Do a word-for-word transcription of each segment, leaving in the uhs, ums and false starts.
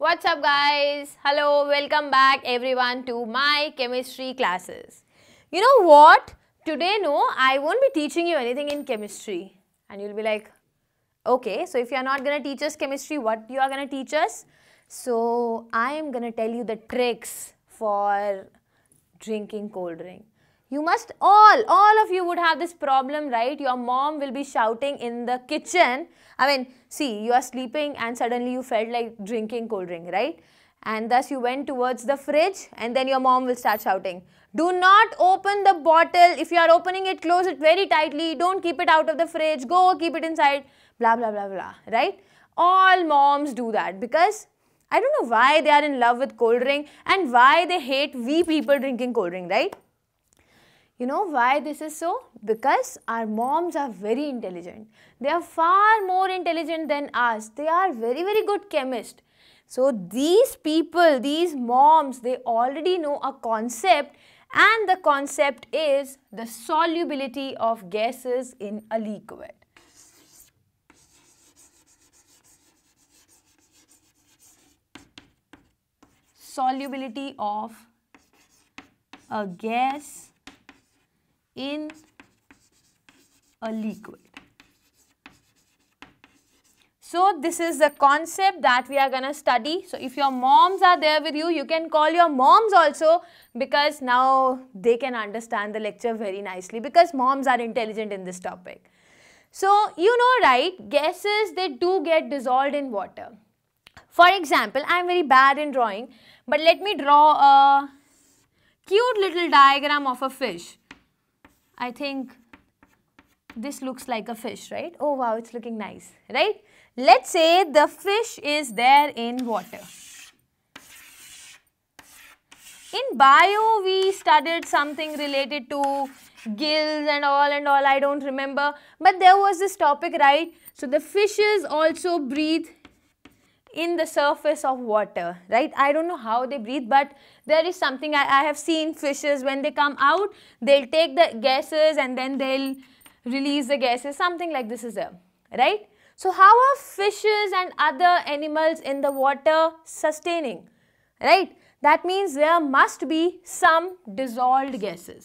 What's up guys? Hello, welcome back everyone to my chemistry classes. You know what? Today no, I won't be teaching you anything in chemistry. And you'll be like, okay, so if you're not going to teach us chemistry, what you are going to teach us? So I am going to tell you the tricks for drinking cold drink. You must all, all of you would have this problem, right? Your mom will be shouting in the kitchen. I mean, see, you are sleeping and suddenly you felt like drinking cold drink, right? And thus you went towards the fridge and then your mom will start shouting, do not open the bottle. If you are opening it, close it very tightly. Don't keep it out of the fridge. Go keep it inside. Blah, blah, blah, blah, right? All moms do that because I don't know why they are in love with cold drink and why they hate we people drinking cold drink, right? You know why this is so? Because our moms are very intelligent. They are far more intelligent than us. They are very, very good chemists. So these people, these moms, they already know a concept, and the concept is the solubility of gases in a liquid. Solubility of a gas in a liquid. So this is the concept that we are going to study. So if your moms are there with you, you can call your moms also, because now they can understand the lecture very nicely, because moms are intelligent in this topic. So you know, right, gases, they do get dissolved in water. For example, I am very bad in drawing, but let me draw a cute little diagram of a fish. I think this looks like a fish, right? Oh wow, it's looking nice, right? Let's say the fish is there in water. In bio, we studied something related to gills and all and all, I don't remember. But there was this topic, right? So the fishes also breathe in the surface of water, right? I don't know how they breathe, but there is something I, I have seen fishes, when they come out, they'll take the gases and then they'll release the gases, something like this is there, right? So how are fishes and other animals in the water sustaining, right? That means there must be some dissolved gases.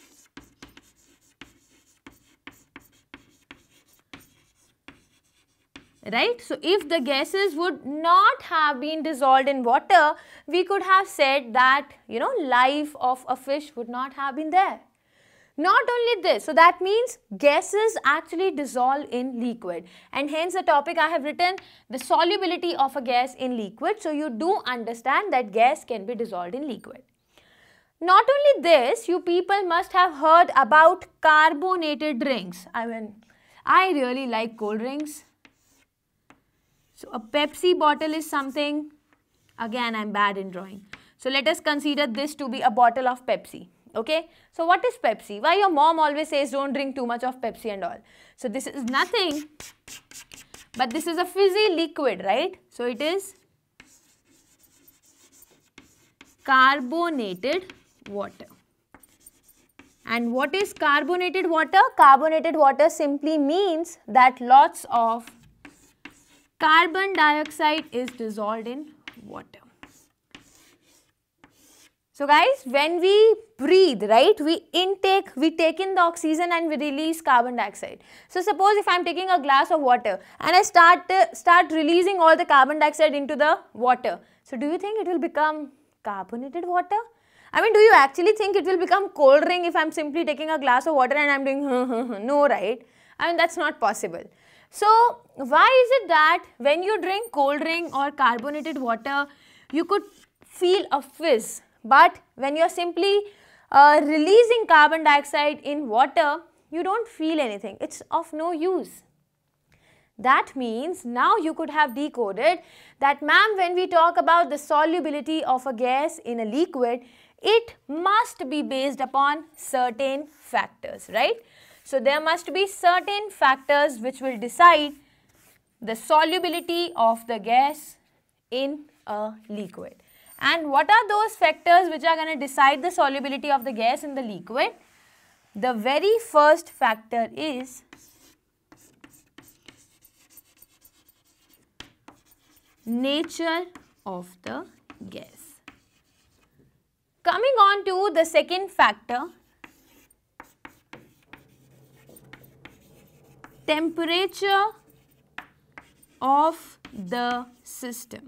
Right? So if the gases would not have been dissolved in water, we could have said that, you know, life of a fish would not have been there. Not only this, so that means gases actually dissolve in liquid, and hence the topic I have written, the solubility of a gas in liquid. So you do understand that gas can be dissolved in liquid. Not only this, you people must have heard about carbonated drinks. I mean, I really like cold drinks. So a Pepsi bottle is something, again I am bad in drawing. So let us consider this to be a bottle of Pepsi, okay. So what is Pepsi? Why your mom always says don't drink too much of Pepsi and all. So this is nothing, but this is a fizzy liquid, right. So it is carbonated water. And what is carbonated water? Carbonated water simply means that lots of carbon dioxide is dissolved in water. So guys, when we breathe, right, we intake, we take in the oxygen and we release carbon dioxide. So suppose if I am taking a glass of water and I start, uh, start releasing all the carbon dioxide into the water. So do you think it will become carbonated water? I mean, do you actually think it will become cold drink if I am simply taking a glass of water and I am doing no, right? I mean, that's not possible. So why is it that when you drink cold drink or carbonated water, you could feel a fizz, but when you are simply uh, releasing carbon dioxide in water, you don't feel anything. It's of no use. That means now you could have decoded that, ma'am, when we talk about the solubility of a gas in a liquid, it must be based upon certain factors, right? So there must be certain factors which will decide the solubility of the gas in a liquid. And what are those factors which are going to decide the solubility of the gas in the liquid? The very first factor is nature of the gas. Coming on to the second factor, temperature of the system.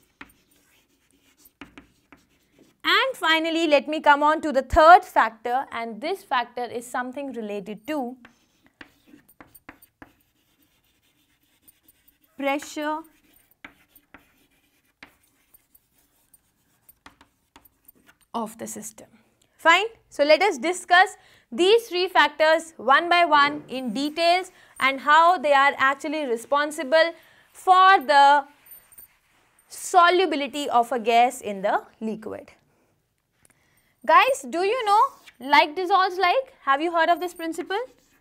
And finally, let me come on to the third factor, and this factor is something related to pressure of the system. Fine. So let us discuss these three factors one by one in details and how they are actually responsible for the solubility of a gas in the liquid. Guys, do you know like dissolves like? Have you heard of this principle?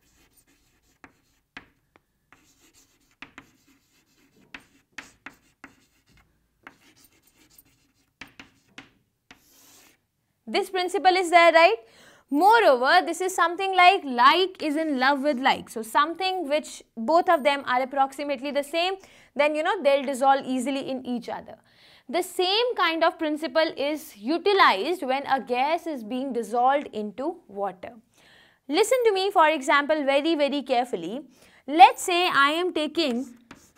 This principle is there, right? Moreover, this is something like like is in love with like. So something which both of them are approximately the same, then you know they'll dissolve easily in each other. The same kind of principle is utilized when a gas is being dissolved into water. Listen to me, for example, very very carefully. Let's say I am taking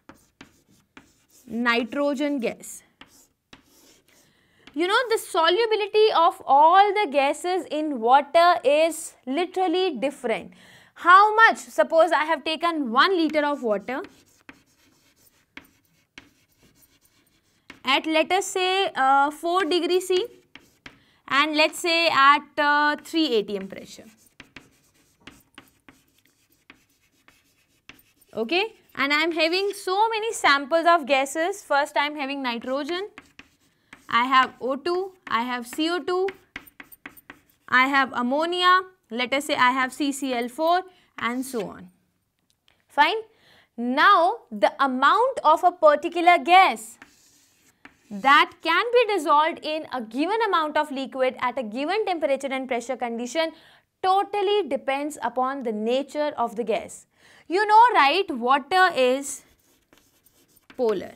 nitrogen gas. You know, the solubility of all the gases in water is literally different. How much? Suppose I have taken one liter of water at, let us say, uh, four degrees C, and let's say at uh, three atm pressure. Okay, and I am having so many samples of gases. First I am having nitrogen, I have O two, I have C O two, I have ammonia, let us say I have C C L four, and so on. Fine. Now the amount of a particular gas that can be dissolved in a given amount of liquid at a given temperature and pressure condition totally depends upon the nature of the gas. You know, right, water is polar.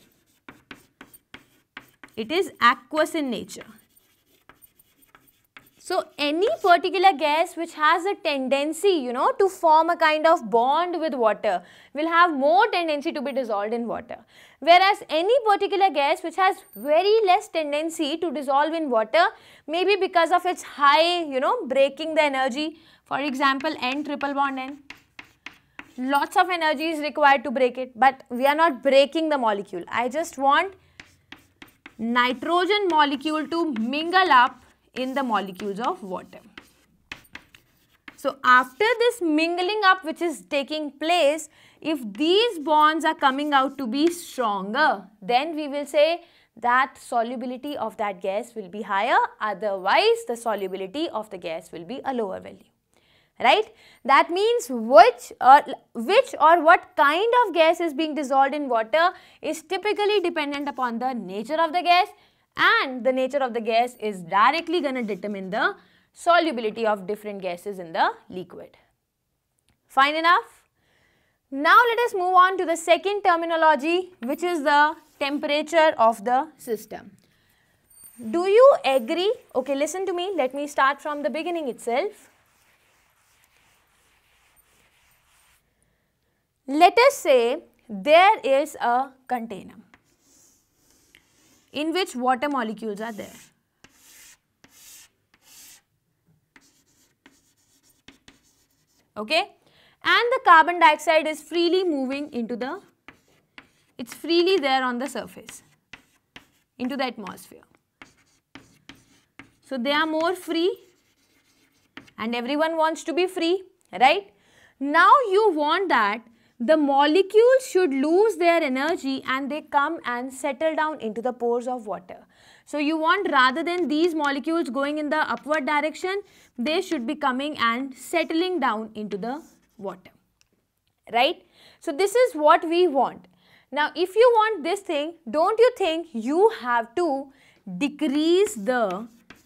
It is aqueous in nature. So any particular gas which has a tendency, you know, to form a kind of bond with water will have more tendency to be dissolved in water. Whereas any particular gas which has very less tendency to dissolve in water, maybe because of its high, you know, breaking the energy. For example, N triple bond N. Lots of energy is required to break it, but we are not breaking the molecule. I just want nitrogen molecule to mingle up in the molecules of water. So after this mingling up which is taking place, if these bonds are coming out to be stronger, then we will say that solubility of that gas will be higher, otherwise the solubility of the gas will be a lower value. Right? That means which or, which or what kind of gas is being dissolved in water is typically dependent upon the nature of the gas, and the nature of the gas is directly going to determine the solubility of different gases in the liquid. Fine enough? Now let us move on to the second terminology, which is the temperature of the system. Do you agree? Okay, listen to me. Let me start from the beginning itself. Let us say there is a container in which water molecules are there. Okay, and the carbon dioxide is freely moving into the, it's freely there on the surface, into the atmosphere. So they are more free, and everyone wants to be free, right? Now you want that the molecules should lose their energy and they come and settle down into the pores of water. So you want, rather than these molecules going in the upward direction, they should be coming and settling down into the water, right? So this is what we want. Now if you want this thing, don't you think you have to decrease the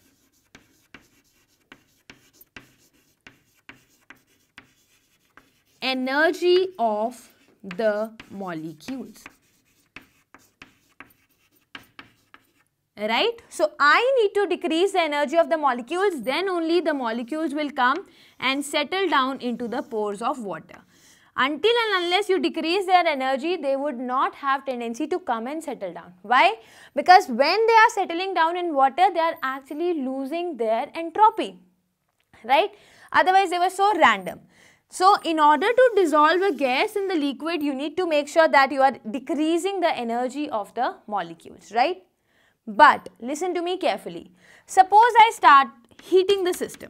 energy of the molecules? right? So I need to decrease the energy of the molecules, then only the molecules will come and settle down into the pores of water. Until and unless you decrease their energy, they would not have tendency to come and settle down. Why? Because when they are settling down in water, they are actually losing their entropy, right? Otherwise, they were so random. So, in order to dissolve a gas in the liquid, you need to make sure that you are decreasing the energy of the molecules, right? But, listen to me carefully. Suppose I start heating the system.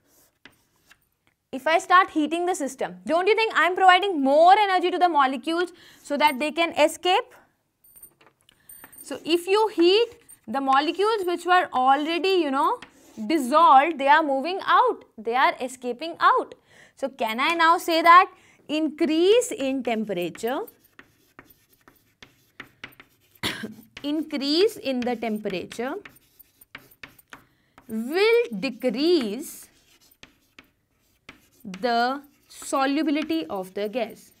If I start heating the system, don't you think I am providing more energy to the molecules so that they can escape? So, if you heat the molecules which were already, you know, dissolved, they are moving out, they are escaping out. So, can I now say that increase in temperature, increase in the temperature will decrease the solubility of the gas.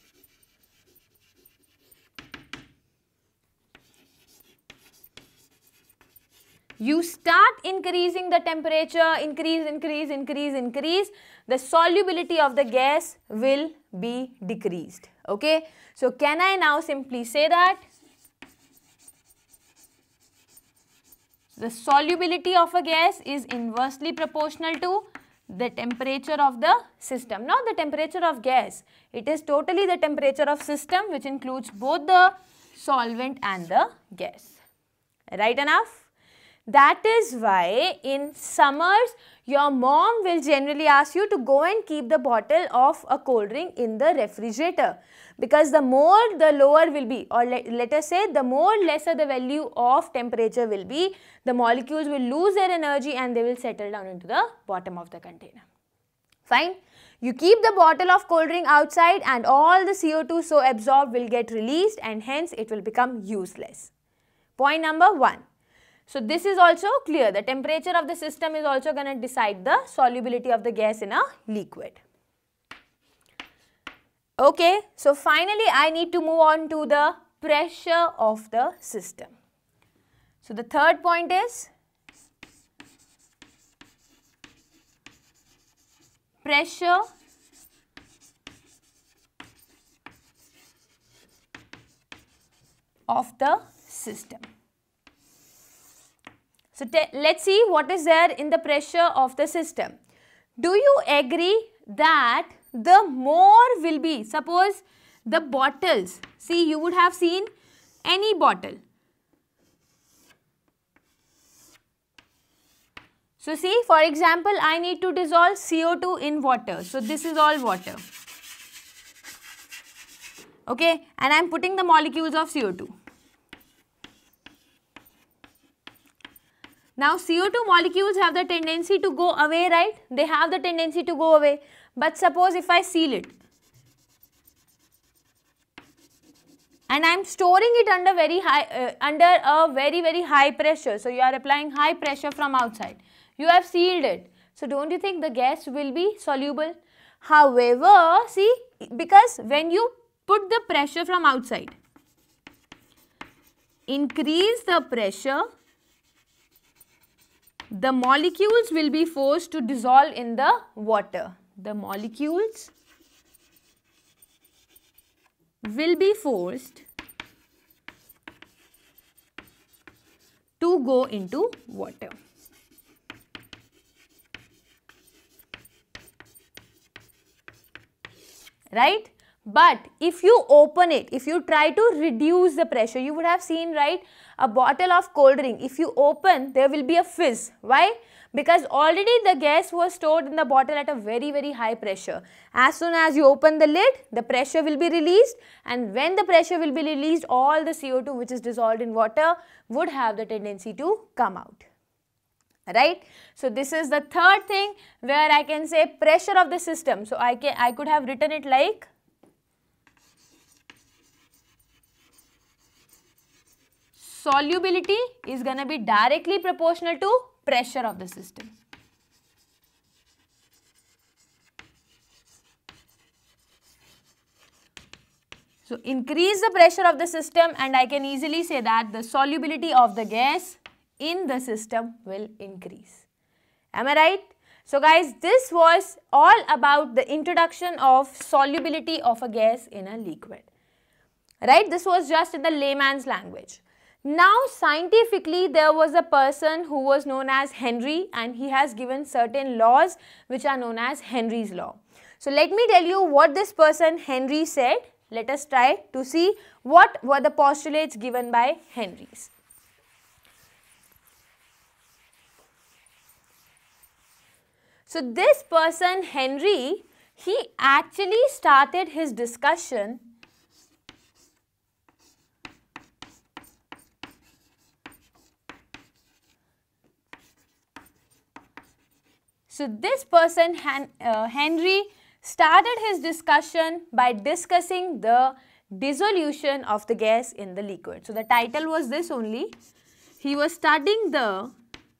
You start increasing the temperature, increase, increase, increase, increase, the solubility of the gas will be decreased. Okay. So, can I now simply say that the solubility of a gas is inversely proportional to the temperature of the system, not the temperature of gas. It is totally the temperature of system, which includes both the solvent and the gas. Right enough? That is why in summers, your mom will generally ask you to go and keep the bottle of a cold drink in the refrigerator, because the more the lower will be, or let, let us say the more lesser the value of temperature will be, the molecules will lose their energy and they will settle down into the bottom of the container. Fine. You keep the bottle of cold drink outside and all the C O two so absorbed will get released and hence it will become useless. Point number one. So, this is also clear. The temperature of the system is also going to decide the solubility of the gas in a liquid. Okay. So, finally, I need to move on to the pressure of the system. So, the third point is pressure of the system. So, let's see what is there in the pressure of the system. Do you agree that the more will be, suppose the bottles, see you would have seen any bottle. So, see for example, I need to dissolve C O two in water. So, this is all water. Okay, and I am putting the molecules of C O two. Now, C O two molecules have the tendency to go away, right? They have the tendency to go away. But suppose if I seal it and I am storing it under very high, uh, under a very very high pressure. So, you are applying high pressure from outside. You have sealed it. So, don't you think the gas will be soluble? However, see, because when you put the pressure from outside, increase the pressure, the molecules will be forced to dissolve in the water. The molecules will be forced to go into water. Right? But if you open it, if you try to reduce the pressure, you would have seen, right, a bottle of cold drink. If you open, there will be a fizz. Why? Because already the gas was stored in the bottle at a very very high pressure. As soon as you open the lid, the pressure will be released, and when the pressure will be released, all the C O two which is dissolved in water would have the tendency to come out. Right? So, this is the third thing where I can say pressure of the system. So, I, can, I could have written it like solubility is going to be directly proportional to pressure of the system. So, increase the pressure of the system and I can easily say that the solubility of the gas in the system will increase. Am I right? So guys, this was all about the introduction of solubility of a gas in a liquid. Right? This was just in the layman's language. Now scientifically there was a person who was known as Henry, and he has given certain laws which are known as Henry's law. So let me tell you what this person Henry said. Let us try to see what were the postulates given by Henry's. So this person Henry, he actually started his discussion So this person uh, Henry started his discussion by discussing the dissolution of the gas in the liquid. So the title was this only. He was studying the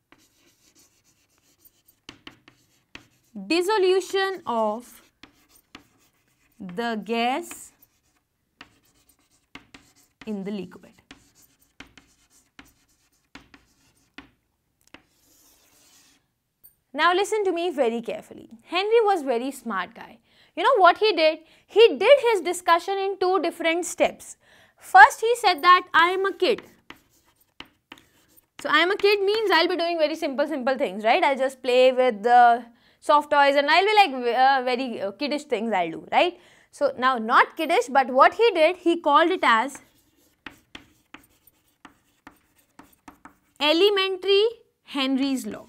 dissolution of the gas in the liquid. Now listen to me very carefully. Henry was very smart guy. You know what he did? He did his discussion in two different steps. First he said that I am a kid. So I am a kid means I'll be doing very simple simple things, right? I'll just play with the soft toys and I'll be like uh, very uh, kiddish things I'll do, right? So now not kiddish, but what he did, he called it as elementary Henry's law.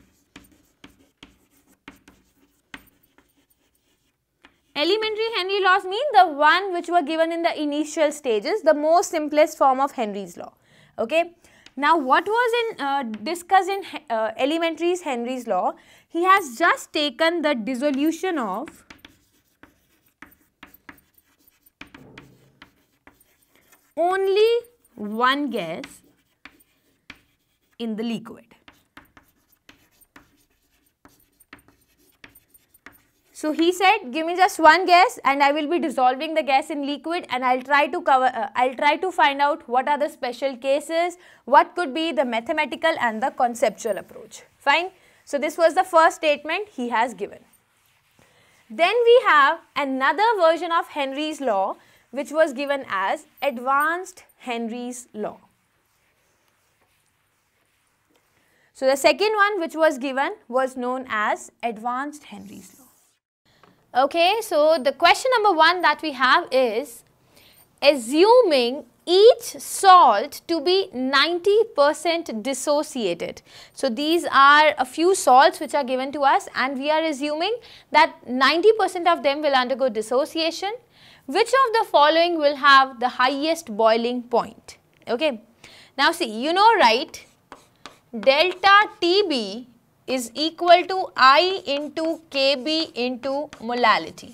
Elementary Henry laws mean the one which were given in the initial stages, the most simplest form of Henry's law. Okay. Now what was in uh, discussed in uh, elementary Henry's law? He has just taken the dissolution of only one gas in the liquid. So he said, give me just one gas and I will be dissolving the gas in liquid, and I'll try to cover, uh, I'll try to find out what are the special cases, what could be the mathematical and the conceptual approach. Fine. So this was the first statement he has given. Then we have another version of Henry's law which was given as Advanced Henry's law. So the second one which was given was known as Advanced Henry's law. Okay, so the question number one that we have is, assuming each salt to be ninety percent dissociated. So these are a few salts which are given to us, and we are assuming that ninety percent of them will undergo dissociation. Which of the following will have the highest boiling point? Okay, now see, you know, right, delta T B is equal to I into K B into molality.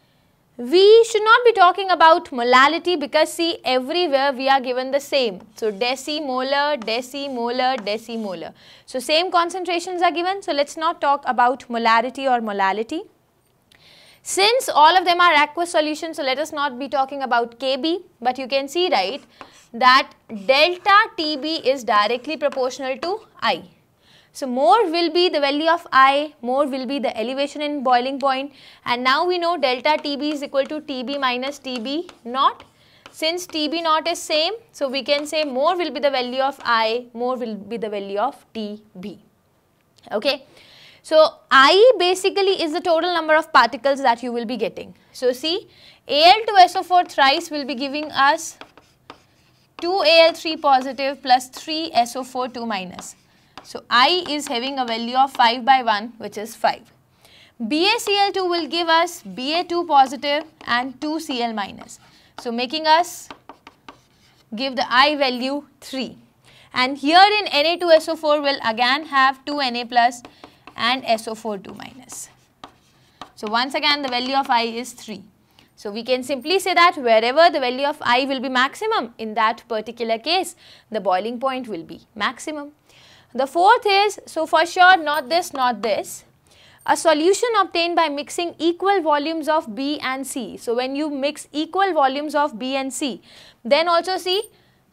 We should not be talking about molality because see, everywhere we are given the same. So decimolar, decimolar, decimolar. So same concentrations are given. So let's not talk about molarity or molality. Since all of them are aqueous solutions, so let us not be talking about K B, but you can see, right, that delta T B is directly proportional to I. So more will be the value of I, more will be the elevation in boiling point, and now we know delta T B is equal to T B minus T B naught. Since T B naught is same, so we can say more will be the value of I, more will be the value of T B. Okay. So I basically is the total number of particles that you will be getting. So see, A L two S O four thrice will be giving us two A L three positive plus three S O four two minus. So I is having a value of five by one, which is five. B A C L two will give us B A two positive and two C L minus. So making us give the I value three. And here in N A two S O four will again have two N A plus and S O four two minus. So once again the value of I is three. So we can simply say that wherever the value of I will be maximum, in that particular case the boiling point will be maximum. The fourth is, so for sure not this, not this. A solution obtained by mixing equal volumes of B and C. So when you mix equal volumes of B and C, then also see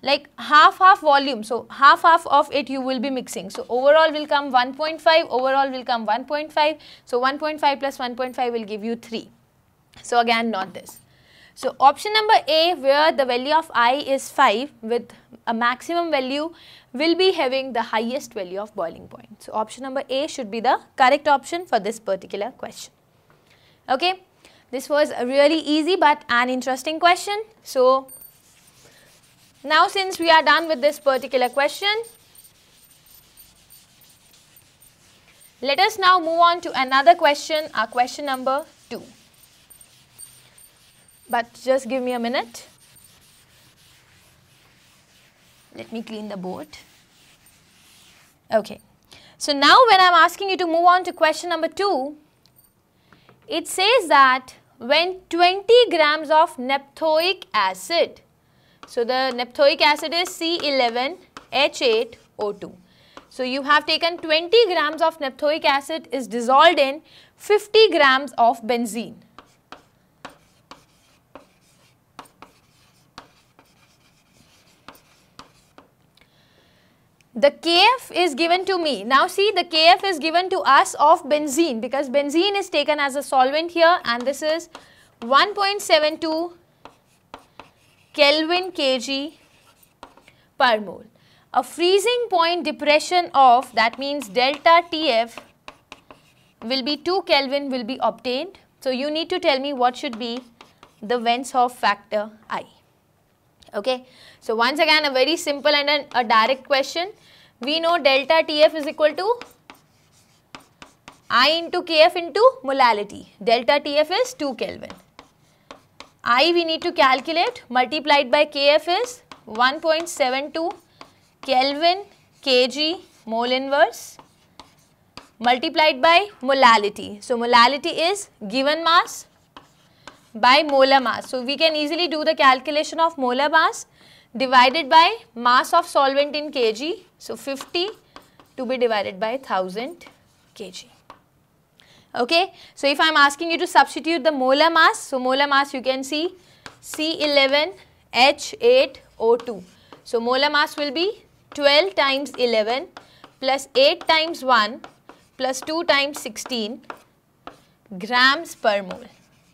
like half half volume, so half half of it you will be mixing. So overall will come one point five, overall will come one point five. So one point five plus one point five will give you three. So again not this. So option number A, where the value of I is five with a maximum value, will be having the highest value of boiling point. So option number A should be the correct option for this particular question. Okay, this was a really easy but an interesting question. So now since we are done with this particular question, let us now move on to another question, our question number two. But just give me a minute. Let me clean the board. Okay. So now when I am asking you to move on to question number two, it says that when twenty grams of naphthoic acid, so the naphthoic acid is C eleven H eight O two. So you have taken twenty grams of naphthoic acid is dissolved in fifty grams of benzene. The K F is given to me. Now see, the K F is given to us of benzene because benzene is taken as a solvent here, and this is one point seven two Kelvin kg per mole. A freezing point depression of, that means delta T F, will be two Kelvin will be obtained. So you need to tell me what should be the Vance-Hoff factor I. Okay. So once again a very simple and a, a direct question. We know delta T F is equal to I into K F into molality. Delta T F is two Kelvin. I we need to calculate, multiplied by K F is one point seven two Kelvin kg mole inverse, multiplied by molality. So molality is given mass by molar mass. So we can easily do the calculation of molar mass divided by mass of solvent in kg. So fifty to be divided by one thousand kg. Okay. So if I am asking you to substitute the molar mass, so molar mass you can see C eleven H eight O two. So molar mass will be twelve times eleven plus eight times one plus two times sixteen grams per mole.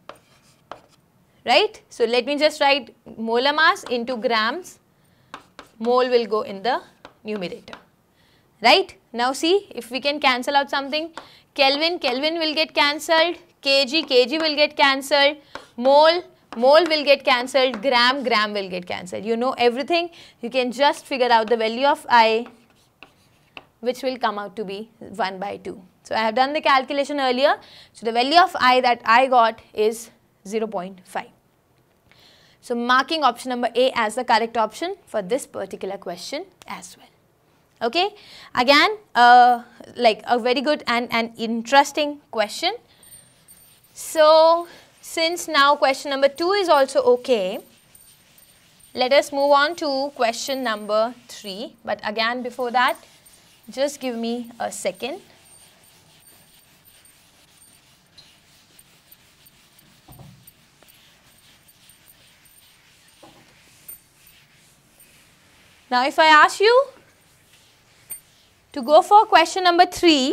Right. So let me just write molar mass into grams, mole will go in the numerator. Right. Now see, if we can cancel out something, Kelvin, Kelvin will get cancelled, kg, kg will get cancelled, mole, mole will get cancelled, gram, gram will get cancelled. You know everything, you can just figure out the value of I, which will come out to be one by two. So I have done the calculation earlier. So the value of I that I got is zero point five. So marking option number A as the correct option for this particular question as well. Okay. Again, uh, like a very good and an interesting question. So since now question number two is also okay, let us move on to question number three. But again, before that, just give me a second. Now if I ask you to go for question number three,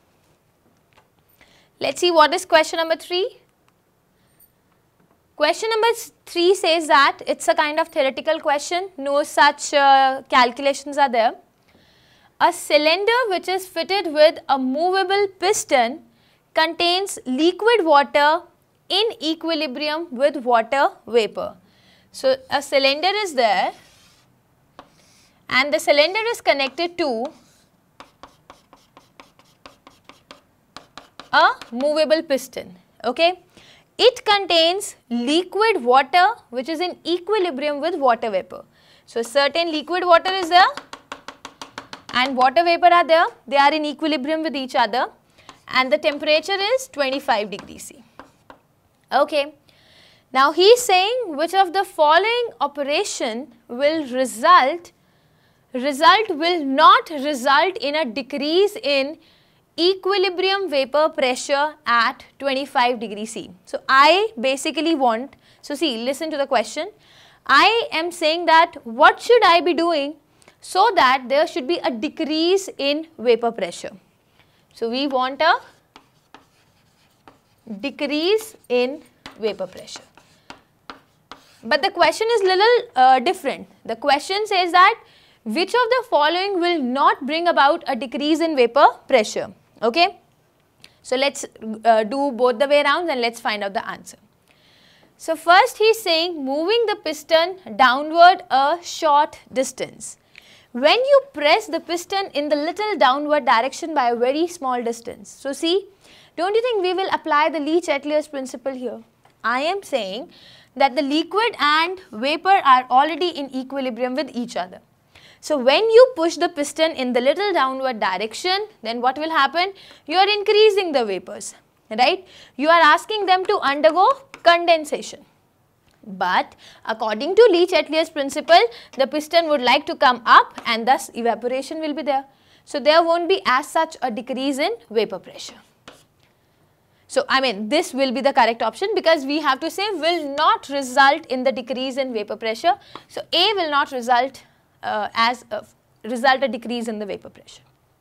let's see what is question number three. Question number three says that it's a kind of theoretical question, no such uh, calculations are there. A cylinder which is fitted with a movable piston contains liquid water in equilibrium with water vapor. So a cylinder is there and the cylinder is connected to a movable piston. Okay. It contains liquid water which is in equilibrium with water vapor. So certain liquid water is there and water vapor are there. They are in equilibrium with each other and the temperature is twenty-five degrees C. Okay. Now he is saying which of the following operation will result result will not result in a decrease in equilibrium vapor pressure at twenty-five degrees C. So I basically want, so see, listen to the question. I am saying that what should I be doing so that there should be a decrease in vapor pressure. So we want a decrease in vapor pressure. But the question is little uh, different. The question says that which of the following will not bring about a decrease in vapor pressure. Okay. So let's uh, do both the way around and let's find out the answer. So first he is saying moving the piston downward a short distance. When you press the piston in the little downward direction by a very small distance. So see, don't you think we will apply the Leach-Ateliers principle here? I am saying that the liquid and vapor are already in equilibrium with each other. So when you push the piston in the little downward direction, then what will happen? You are increasing the vapors, right? You are asking them to undergo condensation. But according to Leach-Ateliers principle, the piston would like to come up and thus evaporation will be there. So there won't be as such a decrease in vapor pressure. So I mean this will be the correct option because we have to say will not result in the decrease in vapor pressure. So A will not result uh, as a result a decrease in the vapor pressure.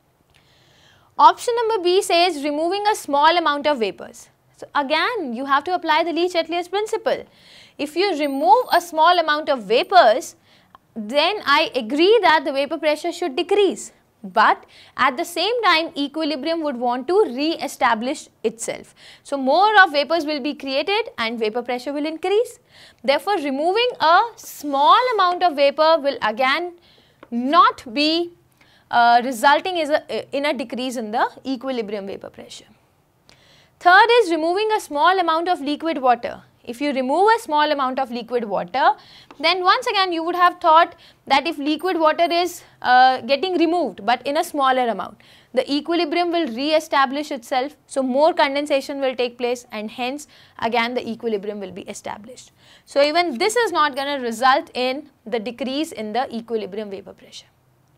Option number B says removing a small amount of vapors. So again you have to apply the Leach-Ateliers principle. If you remove a small amount of vapors, then I agree that the vapor pressure should decrease. But at the same time equilibrium would want to re-establish itself. So more of vapors will be created and vapor pressure will increase. Therefore removing a small amount of vapor will again not be uh, resulting is a, in a decrease in the equilibrium vapor pressure. Third is removing a small amount of liquid water. If you remove a small amount of liquid water, then once again you would have thought that if liquid water is uh, getting removed but in a smaller amount, the equilibrium will re-establish itself. So more condensation will take place and hence again the equilibrium will be established. So even this is not going to result in the decrease in the equilibrium vapor pressure.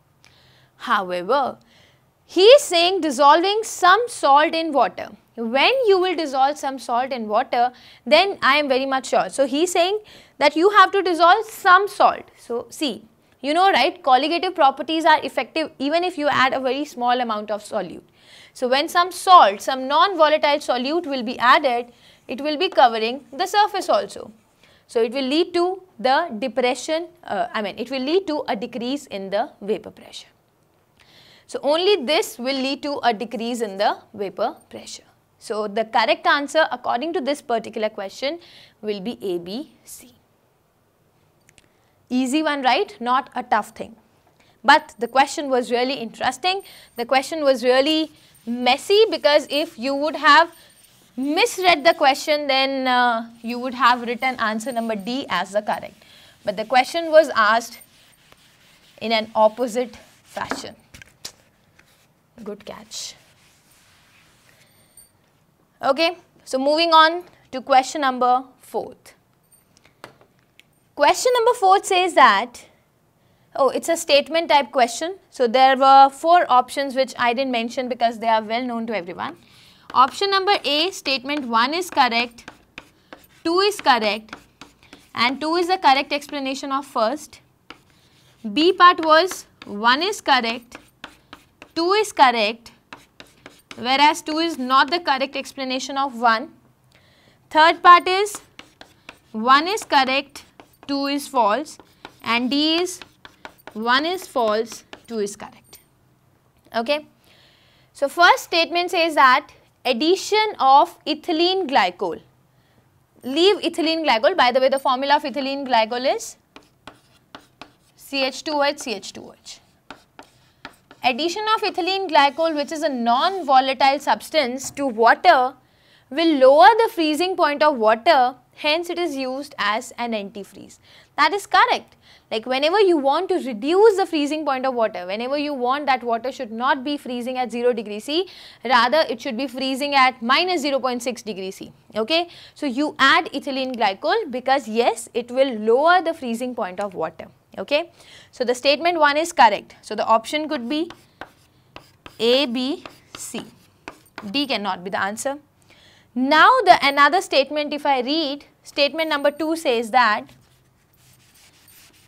However, he is saying dissolving some salt in water. When you will dissolve some salt in water, then I am very much sure. So he is saying that you have to dissolve some salt. So see, you know right, colligative properties are effective even if you add a very small amount of solute. So when some salt, some non-volatile solute will be added, it will be covering the surface also. So it will lead to the depression, uh, I mean it will lead to a decrease in the vapor pressure. So only this will lead to a decrease in the vapor pressure. So the correct answer according to this particular question will be A, B, C. Easy one, right? Not a tough thing. But the question was really interesting. The question was really messy because if you would have misread the question, then uh, you would have written answer number D as the correct. But the question was asked in an opposite fashion. Good catch. Okay, so moving on to question number fourth. Question number fourth says that, oh, it's a statement type question. So there were four options which I didn't mention because they are well known to everyone. Option number A, statement one is correct, two is correct, and two is the correct explanation of first. B part was one is correct, two is correct, whereas two is not the correct explanation of one. Third part is one is correct, two is false, and D is one is false, two is correct. Okay. So first statement says that addition of ethylene glycol. Leave ethylene glycol. By the way, the formula of ethylene glycol is C H two H C H two H. Addition of ethylene glycol, which is a non-volatile substance, to water will lower the freezing point of water, hence it is used as an antifreeze. That is correct. Like whenever you want to reduce the freezing point of water, whenever you want that water should not be freezing at zero degrees C, rather it should be freezing at minus zero point six degrees C. Okay. So you add ethylene glycol because yes, it will lower the freezing point of water. Okay. So the statement one is correct. So the option could be A, B, C. D cannot be the answer. Now the another statement, if I read, statement number two says that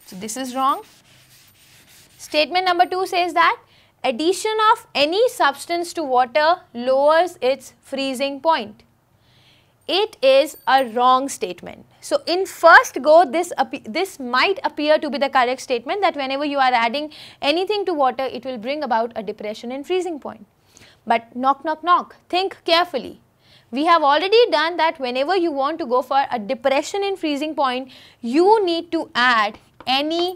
So this is wrong. Statement number two says that addition of any substance to water lowers its freezing point. It is a wrong statement. So in first go, this, this might appear to be the correct statement, that whenever you are adding anything to water, it will bring about a depression in freezing point. But knock, knock, knock, think carefully. We have already done that whenever you want to go for a depression in freezing point, you need to add any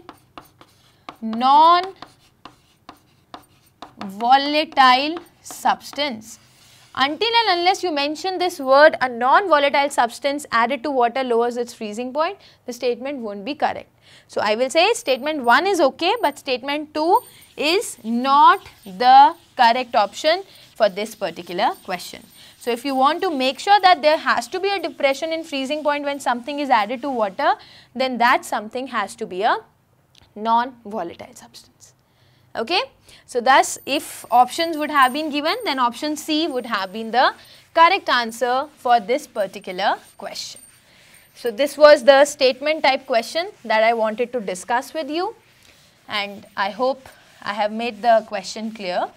non-volatile substance. Until and unless you mention this word, a non-volatile substance added to water lowers its freezing point, the statement won't be correct. So I will say statement one is okay, but statement two is not the correct option for this particular question. So if you want to make sure that there has to be a depression in freezing point when something is added to water, then that something has to be a non-volatile substance. Okay. So thus if options would have been given, then option C would have been the correct answer for this particular question. So this was the statement type question that I wanted to discuss with you, and I hope I have made the question clear.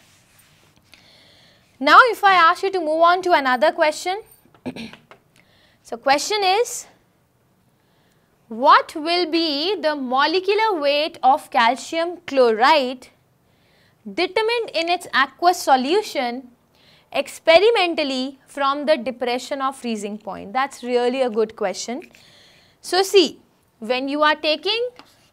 Now if I ask you to move on to another question. So question is, what will be the molecular weight of calcium chloride determined in its aqueous solution experimentally from the depression of freezing point? That's really a good question. So see, when you are taking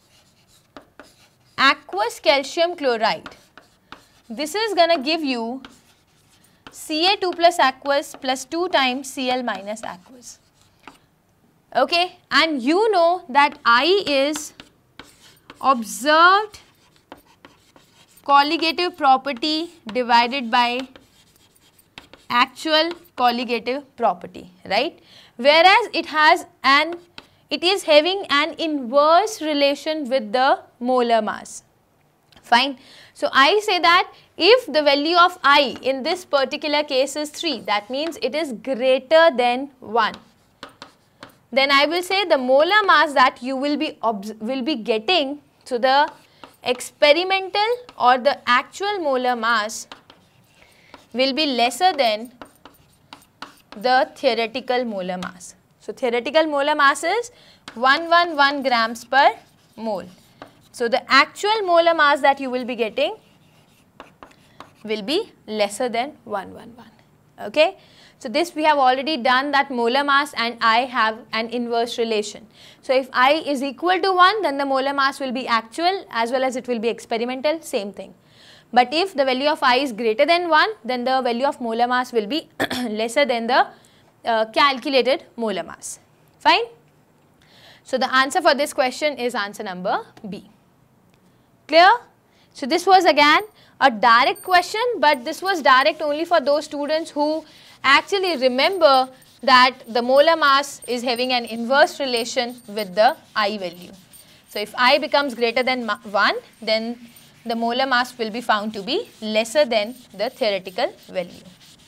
aqueous calcium chloride, this is going to give you C A two plus aqueous plus two times Cl minus aqueous. Okay, and you know that I is observed colligative property divided by actual colligative property, right? Whereas it has an, it is having an inverse relation with the molar mass. Fine. So I say that if the value of I in this particular case is three, that means it is greater than one. Then I will say the molar mass that you will be will be getting, so the experimental or the actual molar mass will be lesser than the theoretical molar mass. So theoretical molar mass is one hundred eleven grams per mole. So the actual molar mass that you will be getting will be lesser than one hundred eleven. Okay. So this we have already done, that molar mass and I have an inverse relation. So if I is equal to one, then the molar mass will be actual as well as it will be experimental, same thing. But if the value of I is greater than one, then the value of molar mass will be lesser than the uh, calculated molar mass. Fine. So the answer for this question is answer number B. Clear? So this was again a direct question, but this was direct only for those students who actually remember that the molar mass is having an inverse relation with the I value. So if I becomes greater than one, then the molar mass will be found to be lesser than the theoretical value.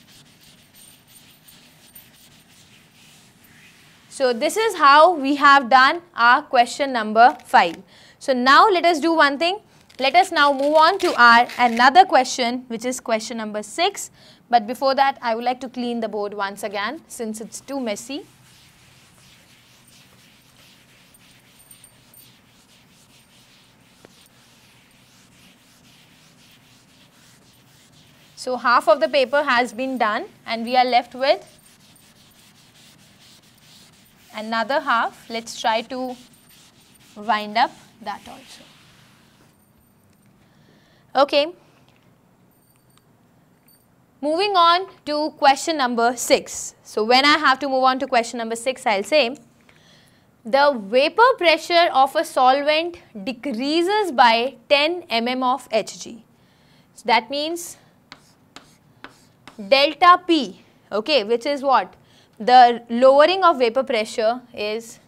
So this is how we have done our question number five. So now let us do one thing. Let us now move on to our another question, which is question number six. But before that, I would like to clean the board once again since it's too messy. So half of the paper has been done and we are left with another half. Let's try to wind up that also. Okay. Moving on to question number six. So when I have to move on to question number six, I'll say the vapor pressure of a solvent decreases by ten millimeters of Hg. So that means delta P, okay, which is what? The lowering of vapor pressure is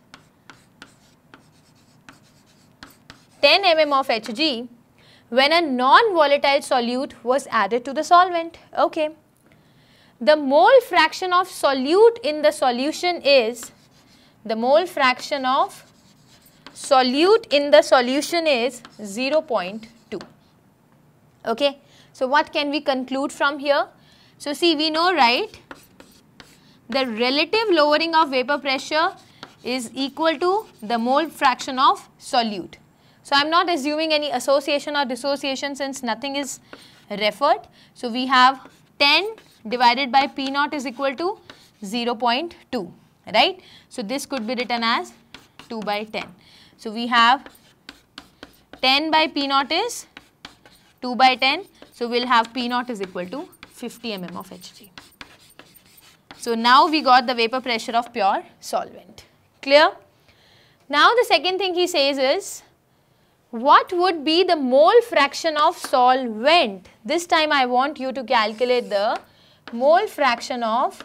ten millimeters of Hg when a non-volatile solute was added to the solvent. Okay. The mole fraction of solute in the solution is, the mole fraction of solute in the solution is zero point two. Okay, so what can we conclude from here? So see, we know, right, the relative lowering of vapor pressure is equal to the mole fraction of solute. So I am not assuming any association or dissociation since nothing is referred. So we have ten divided by P naught is equal to zero point two, right? So this could be written as two by ten. So we have ten by P naught is two by ten. So we will have P naught is equal to fifty millimeters of Hg. So now we got the vapor pressure of pure solvent. Clear? Now the second thing he says is, what would be the mole fraction of solvent? This time I want you to calculate the mole fraction of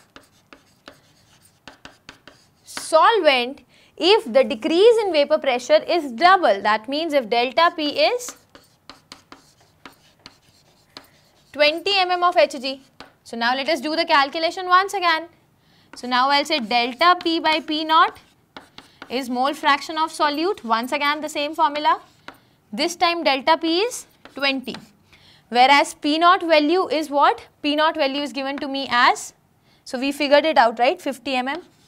solvent if the decrease in vapor pressure is double. That means if delta P is twenty millimeters of Hg. So now let us do the calculation once again. So now I'll say delta P by P naught is mole fraction of solute. Once again the same formula. This time delta P is twenty. Whereas P naught value is what? P naught value is given to me as, so we figured it out, right, fifty millimeters.